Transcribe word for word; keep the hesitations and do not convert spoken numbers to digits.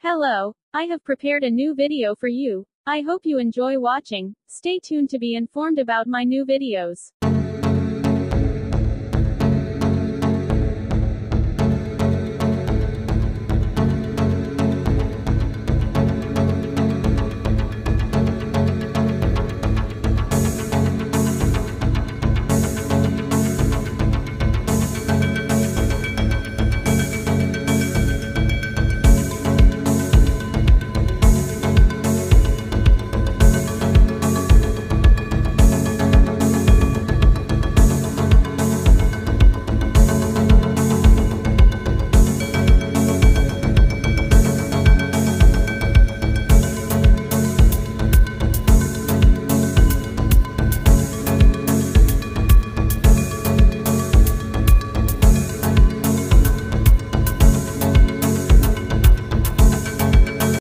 Hello, I have prepared a new video for you. I hope you enjoy watching. Stay tuned to be informed about my new videos.